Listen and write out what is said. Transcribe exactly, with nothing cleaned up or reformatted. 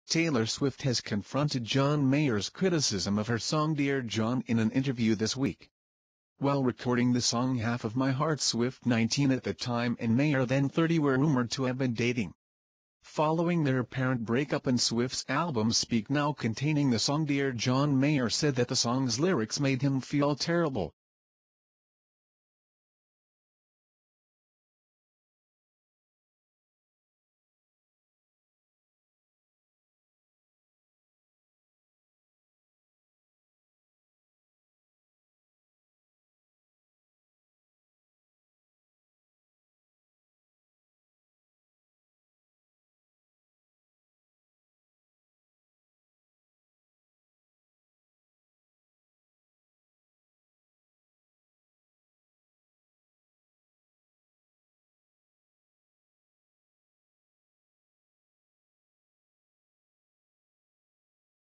Taylor Swift has confronted John Mayer's criticism of her song Dear John in an interview this week. While recording the song Half of My Heart, Swift, nineteen at the time, and Mayer, then thirty, were rumored to have been dating. Following their apparent breakup and Swift's album Speak Now containing the song Dear John, Mayer said that the song's lyrics made him feel terrible.